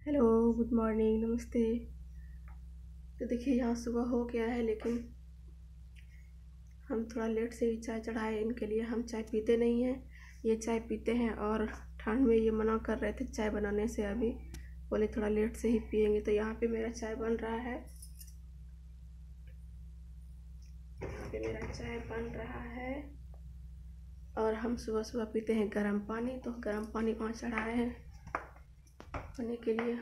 Hello, good morning, नमस्ते। तो देखिए यहाँ सुबह हो गया है, लेकिन हम थोड़ा लेट से ही चाय चढ़ाए इनके लिए। हम चाय पीते नहीं हैं, ये चाय पीते हैं और ठंड में ये मना कर रहे थे चाय बनाने से। अभी बोले थोड़ा लेट से ही पियेंगे। तो यहाँ पे मेरा चाय बन रहा है, यहाँ पे मेरा चाय बन रहा है। और हम सुबह सुबह पीते हैं गर्म पानी, तो गर्म पानी वहाँ चढ़ाए हैं पीने के लिए।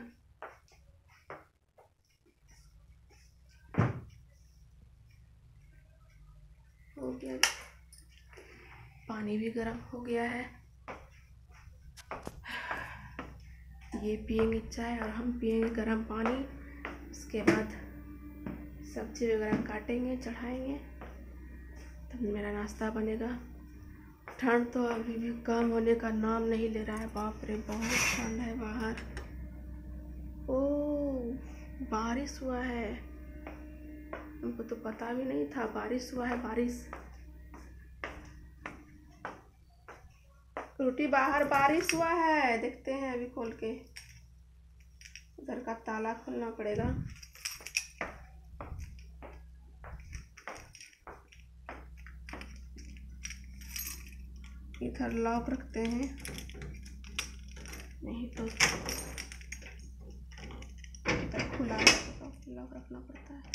हो गया, पानी भी गर्म हो गया है। ये पियेंगे चाय और हम पियेंगे गर्म पानी। उसके बाद सब्जी वगैरह काटेंगे, चढ़ाएंगे, तब मेरा नाश्ता बनेगा। ठंड तो अभी भी कम होने का नाम नहीं ले रहा है। बाप रे, बहुत ठंड है बाहर। ओ, बारिश हुआ है, हमको तो पता भी नहीं था बारिश हुआ है। बारिश रोटी बाहर बारिश हुआ है, देखते हैं अभी खोल के। उधर का ताला खोलना पड़ेगा। इधर लॉक रखते हैं, नहीं तो इधर खुला तो लॉक रखना पड़ता है।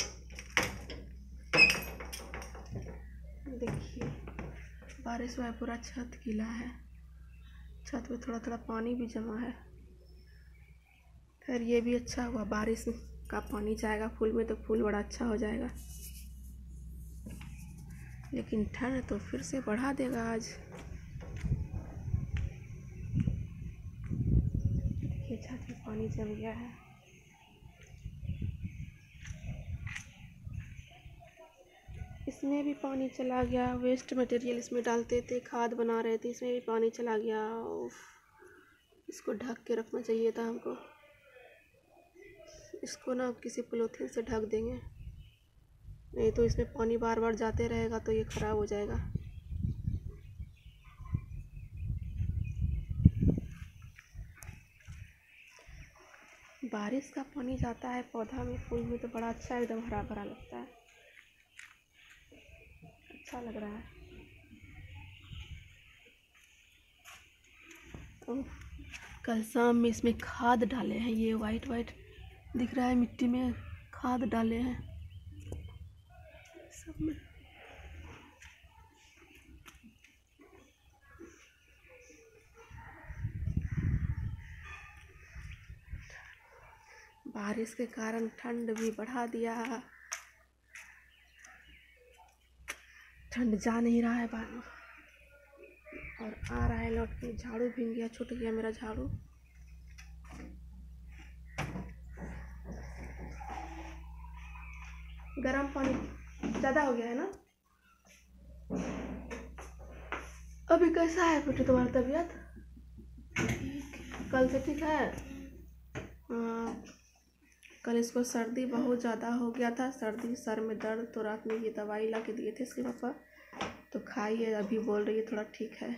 देखिए बारिश हुआ है, पूरा छत गीला है। छत में थोड़ा थोड़ा पानी भी जमा है। खैर ये भी अच्छा हुआ, बारिश का पानी जाएगा फूल में तो फूल बड़ा अच्छा हो जाएगा। लेकिन ठंड तो फिर से बढ़ा देगा आज। देखिए छत में पानी जम गया है। इसमें भी पानी चला गया। वेस्ट मटेरियल इसमें डालते थे, खाद बना रहे थे, इसमें भी पानी चला गया। इसको ढक के रखना चाहिए था हमको। इसको ना किसी पॉलीथीन से ढक देंगे, नहीं तो इसमें पानी बार बार जाते रहेगा तो ये ख़राब हो जाएगा। बारिश का पानी जाता है पौधा में, फूल में, तो बड़ा अच्छा एकदम हरा भरा लगता है, अच्छा लग रहा है। तो कल शाम में इसमें खाद डाले हैं, ये वाइट वाइट दिख रहा है मिट्टी में, खाद डाले हैं सब में। बारिश के कारण ठंड भी बढ़ा दिया। ठंड जा नहीं रहा है बाहर, और आ रहा है लौट के। झाड़ू भीग गया, छूट गया मेरा झाड़ू। गर्म पानी ज़्यादा हो गया है ना। अभी कैसा है बेटे तुम्हारी तबीयत? कल से ठीक है? कल इसको सर्दी बहुत ज़्यादा हो गया था, सर्दी, सर में दर्द। तो रात में ये दवाई ला के दिए थे इसके पापा, तो खाइए। अभी बोल रही है थोड़ा ठीक है।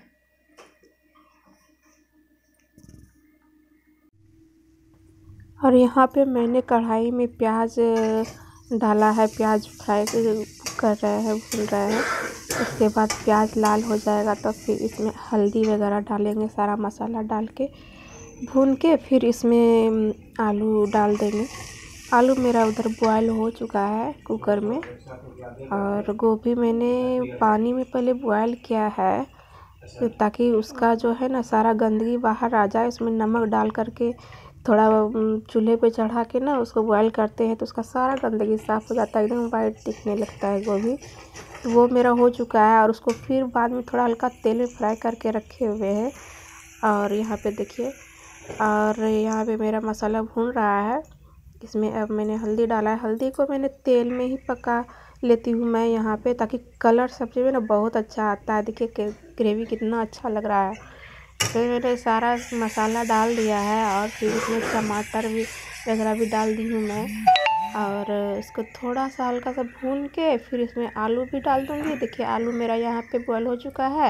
और यहाँ पे मैंने कढ़ाई में प्याज डाला है, प्याज फ्राई कर रहे हैं, भून रहे हैं। उसके बाद प्याज लाल हो जाएगा तो फिर इसमें हल्दी वगैरह डालेंगे, सारा मसाला डाल के भून के फिर इसमें आलू डाल देंगे। आलू मेरा उधर बॉयल हो चुका है कुकर में, और गोभी मैंने पानी में पहले बॉयल किया है, तो ताकि उसका जो है ना सारा गंदगी बाहर आ जाए। उसमें नमक डाल करके थोड़ा चूल्हे पे चढ़ा के ना उसको बॉयल करते हैं तो उसका सारा गंदगी साफ़ हो जाता है, एकदम वाइट दिखने लगता है गोभी। तो वो मेरा हो चुका है, और उसको फिर बाद में थोड़ा हल्का तेल में फ्राई करके रखे हुए हैं। और यहाँ पे देखिए, और यहाँ पे मेरा मसाला भून रहा है। इसमें अब मैंने हल्दी डाला है। हल्दी को मैंने तेल में ही पका लेती हूँ मैं यहाँ पे, ताकि कलर सब्ज़ी में ना बहुत अच्छा आता है। देखिए ग्रेवी कितना अच्छा लग रहा है। फिर मैंने सारा मसाला डाल दिया है, और फिर इसमें टमाटर भी वगैरह भी डाल दी हूँ मैं। और इसको थोड़ा सा हल्का सा भून के फिर इसमें आलू भी डाल दूँगी। देखिए आलू मेरा यहाँ पे बॉयल हो चुका है,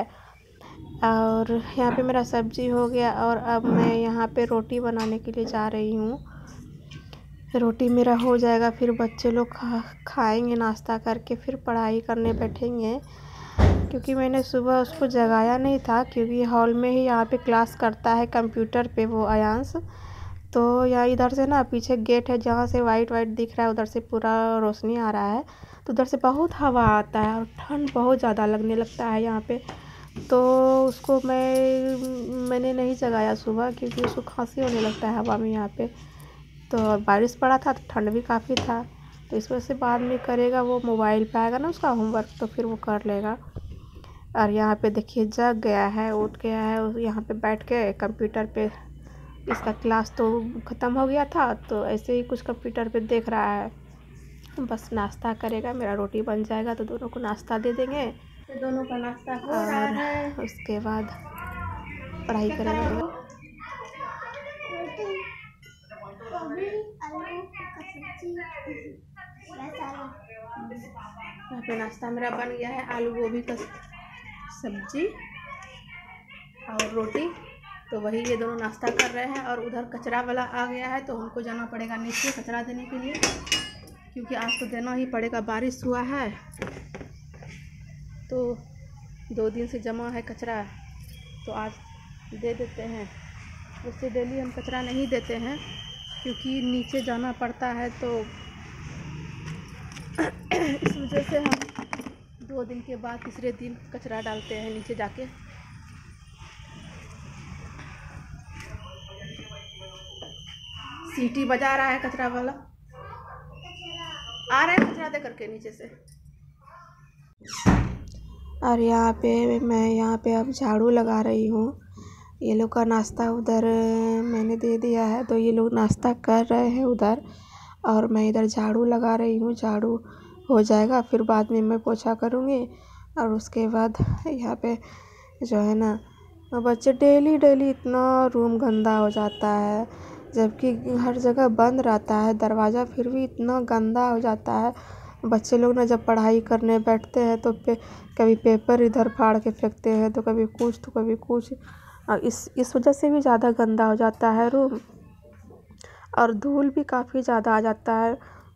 और यहाँ पे मेरा सब्ज़ी हो गया। और अब मैं यहाँ पे रोटी बनाने के लिए जा रही हूँ। रोटी मेरा हो जाएगा, फिर बच्चे लोग खाएंगे नाश्ता करके, फिर पढ़ाई करने बैठेंगे। क्योंकि मैंने सुबह उसको जगाया नहीं था, क्योंकि हॉल में ही यहाँ पे क्लास करता है कंप्यूटर पे वो आयांश। तो यहाँ इधर से ना पीछे गेट है, जहाँ से वाइट वाइट दिख रहा है उधर से पूरा रोशनी आ रहा है, तो उधर से बहुत हवा आता है और ठंड बहुत ज़्यादा लगने लगता है यहाँ पे। तो उसको मैंने नहीं जगाया सुबह, क्योंकि उसको खांसी होने लगता है हवा में यहाँ पे। तो बारिश पड़ा था तो ठंड भी काफ़ी था, तो इस वजह से बाद में करेगा, वो मोबाइल पे आएगा ना उसका होमवर्क, तो फिर वो कर लेगा। और यहाँ पे देखिए जग गया है, उठ गया है, यहाँ पे बैठ के कंप्यूटर पे, इसका क्लास तो ख़त्म हो गया था, तो ऐसे ही कुछ कंप्यूटर पे देख रहा है। बस नाश्ता करेगा, मेरा रोटी बन जाएगा तो दोनों को नाश्ता दे देंगे, तो दोनों का नाश्ता हो रहा है। और उसके बाद पढ़ाई करेगा। यहाँ पे नाश्ता मेरा बन गया है, आलू गोभी का सब्जी और रोटी। तो वही ये दोनों नाश्ता कर रहे हैं, और उधर कचरा वाला आ गया है, तो हमको जाना पड़ेगा नीचे कचरा देने के लिए, क्योंकि आज तो देना ही पड़ेगा, बारिश हुआ है तो 2 दिन से जमा है कचरा, तो आज दे देते हैं। उससे डेली हम कचरा नहीं देते हैं, क्योंकि नीचे जाना पड़ता है, तो इस वजह से हम 2 दिन के बाद तीसरे दिन कचरा डालते हैं नीचे जाके। सीटी बजा रहा है कचरा वाला, आ रहा है कचरा दे करके नीचे से। और यहाँ पे अब झाड़ू लगा रही हूँ। ये लोग का नाश्ता उधर मैंने दे दिया है, तो ये लोग नाश्ता कर रहे हैं उधर, और मैं इधर झाड़ू लगा रही हूँ। झाड़ू हो जाएगा, फिर बाद में मैं पोछा करूँगी, और उसके बाद यहाँ पे जो है ना, बच्चे डेली इतना रूम गंदा हो जाता है, जबकि हर जगह बंद रहता है दरवाज़ा, फिर भी इतना गंदा हो जाता है। बच्चे लोग ना जब पढ़ाई करने बैठते हैं तो कभी पेपर इधर फाड़ के फेंकते हैं, तो कभी कुछ तो कभी कुछ, और इस वजह से भी ज़्यादा गंदा हो जाता है रूम। और धूल भी काफ़ी ज़्यादा आ जाता है,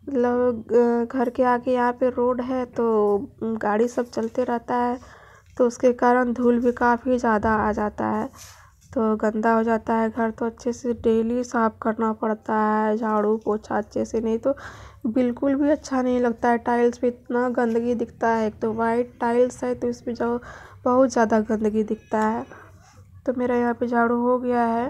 मतलब घर के आगे यहाँ पे रोड है, तो गाड़ी सब चलते रहता है, तो उसके कारण धूल भी काफ़ी ज़्यादा आ जाता है, तो गंदा हो जाता है घर। तो अच्छे से डेली साफ़ करना पड़ता है, झाड़ू पोछा अच्छे से, नहीं तो बिल्कुल भी अच्छा नहीं लगता है। टाइल्स पे इतना गंदगी दिखता है, एक तो वाइट टाइल्स है, तो इस पे जो बहुत ज़्यादा गंदगी दिखता है। तो मेरा यहाँ पे झाड़ू हो गया है,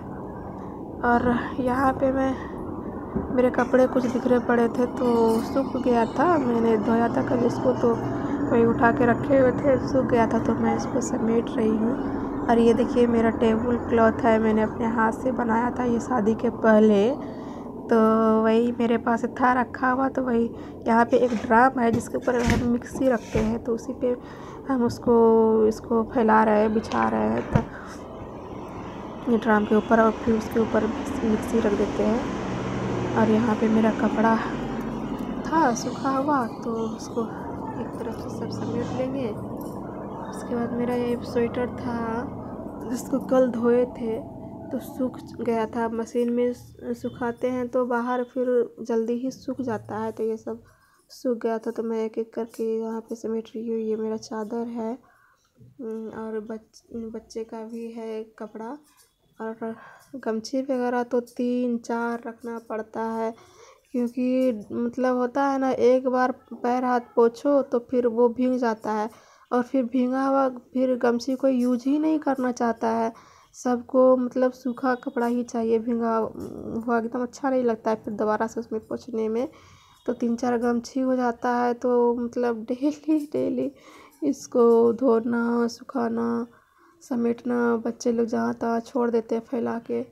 और यहाँ पे मेरे कपड़े कुछ बिखरे पड़े थे, तो सूख गया था, मैंने धोया था कल इसको, तो वही उठा के रखे हुए थे, सूख गया था, तो मैं इसको समेट रही हूँ। और ये देखिए मेरा टेबल क्लॉथ है, मैंने अपने हाथ से बनाया था ये शादी के पहले, तो वही मेरे पास था रखा हुआ। तो वही यहाँ पे एक ड्राम है जिसके ऊपर हम मिक्सी रखते हैं, तो उसी पे हम इसको फैला रहे हैं, बिछा रहे हैं, तो ये ड्राम के ऊपर, और फिर उसके ऊपर मिक्सी रख देते हैं। और यहाँ पे मेरा कपड़ा था सूखा हुआ, तो उसको एक तरफ से सब समेट लेंगे। उसके बाद मेरा ये स्वेटर था जिसको कल धोए थे, तो सूख गया था, मशीन में सुखाते हैं तो बाहर फिर जल्दी ही सूख जाता है, तो ये सब सूख गया था, तो मैं एक एक करके यहाँ पे समेट रही हूँ। ये मेरा चादर है, और बच्चे का भी है कपड़ा, और गमछी वगैरह तो 3-4 रखना पड़ता है, क्योंकि मतलब होता है ना, एक बार पैर हाथ पोछो तो फिर वो भीग जाता है, और फिर भीगा हुआ फिर गमछी कोई यूज ही नहीं करना चाहता है, सबको मतलब सूखा कपड़ा ही चाहिए, भीगा हुआ एकदम अच्छा नहीं लगता है फिर दोबारा से उसमें पोंछने में, तो 3-4 गमछी हो जाता है, तो मतलब डेली इसको धोना, सुखाना, समेटना, बच्चे लोग जहाँ तहाँ छोड़ देते हैं फैला के,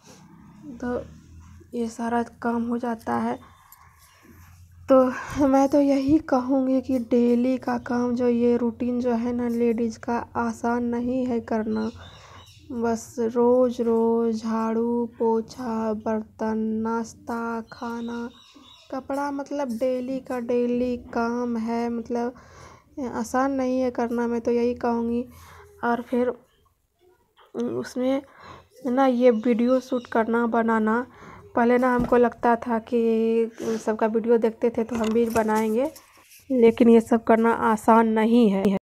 तो ये सारा काम हो जाता है। तो मैं तो यही कहूँगी कि डेली का काम जो ये रूटीन जो है ना लेडीज़ का, आसान नहीं है करना। बस रोज़ झाड़ू पोछा, बर्तन, नाश्ता, खाना, कपड़ा, मतलब डेली का डेली काम है, मतलब आसान नहीं है करना, मैं तो यही कहूँगी। और फिर उसमें ना ये वीडियो शूट करना, बनाना, पहले ना हमको लगता था कि सबका वीडियो देखते थे तो हम भी बनाएंगे, लेकिन ये सब करना आसान नहीं है।